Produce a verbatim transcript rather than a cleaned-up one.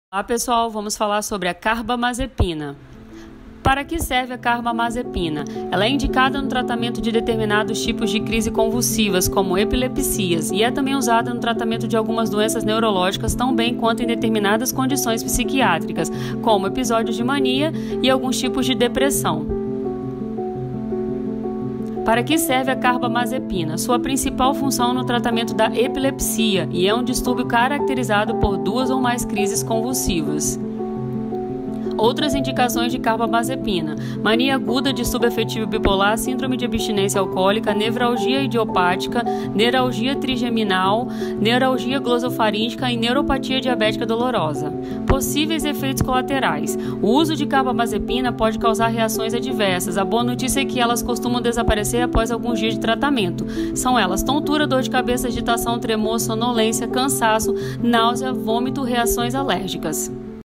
Olá pessoal, vamos falar sobre a carbamazepina. Para que serve a carbamazepina? Ela é indicada no tratamento de determinados tipos de crise convulsivas, como epilepsias, e é também usada no tratamento de algumas doenças neurológicas, tão bem quanto em determinadas condições psiquiátricas, como episódios de mania e alguns tipos de depressão. Para que serve a carbamazepina? Sua principal função no tratamento da epilepsia, e é um distúrbio caracterizado por duas ou mais crises convulsivas. Outras indicações de carbamazepina: mania aguda, distúrbio afetivo bipolar, síndrome de abstinência alcoólica, nevralgia idiopática, neuralgia trigeminal, neuralgia glosofaríngica e neuropatia diabética dolorosa. Possíveis efeitos colaterais: o uso de carbamazepina pode causar reações adversas. A boa notícia é que elas costumam desaparecer após alguns dias de tratamento. São elas: tontura, dor de cabeça, agitação, tremor, sonolência, cansaço, náusea, vômito, reações alérgicas.